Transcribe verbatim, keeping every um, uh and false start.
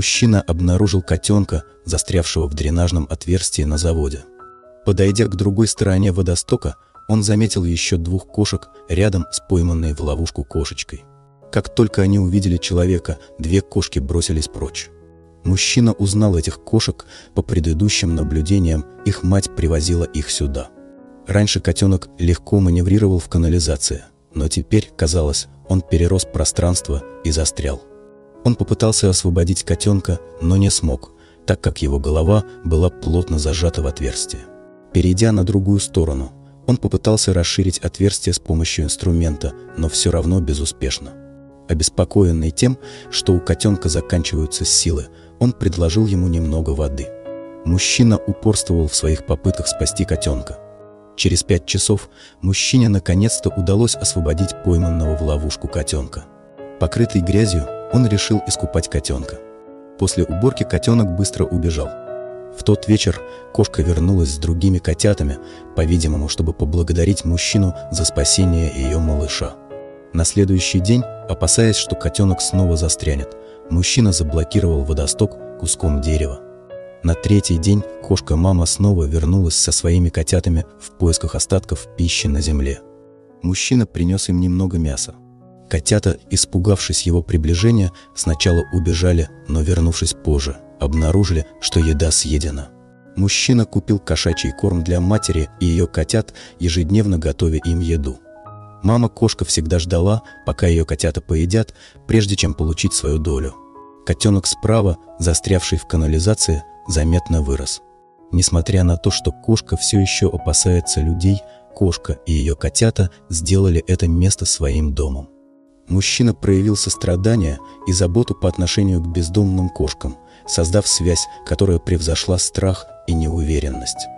мужчина обнаружил котенка, застрявшего в дренажном отверстии на заводе. Подойдя к другой стороне водостока, он заметил еще двух кошек рядом с пойманной в ловушку кошечкой. Как только они увидели человека, две кошки бросились прочь. Мужчина узнал этих кошек по предыдущим наблюдениям, их мать привозила их сюда. Раньше котенок легко маневрировал в канализации, но теперь, казалось, он перерос пространство и застрял. Он попытался освободить котенка, но не смог, так как его голова была плотно зажата в отверстие. Перейдя на другую сторону, он попытался расширить отверстие с помощью инструмента, но все равно безуспешно. Обеспокоенный тем, что у котенка заканчиваются силы, он предложил ему немного воды. Мужчина упорствовал в своих попытках спасти котенка. Через пять часов мужчине наконец-то удалось освободить пойманного в ловушку котенка. Покрытый грязью, он решил искупать котенка. После уборки котенок быстро убежал. В тот вечер кошка вернулась с другими котятами, по-видимому, чтобы поблагодарить мужчину за спасение ее малыша. На следующий день, опасаясь, что котенок снова застрянет, мужчина заблокировал водосток куском дерева. На третий день кошка-мама снова вернулась со своими котятами в поисках остатков пищи на земле. Мужчина принес им немного мяса. Котята, испугавшись его приближения, сначала убежали, но, вернувшись позже, обнаружили, что еда съедена. Мужчина купил кошачий корм для матери и ее котят, ежедневно готовя им еду. Мама-кошка всегда ждала, пока ее котята поедят, прежде чем получить свою долю. Котенок справа, застрявший в канализации, заметно вырос. Несмотря на то, что кошка все еще опасается людей, кошка и ее котята сделали это место своим домом. Мужчина проявил сострадание и заботу по отношению к бездомным кошкам, создав связь, которая превзошла страх и неуверенность.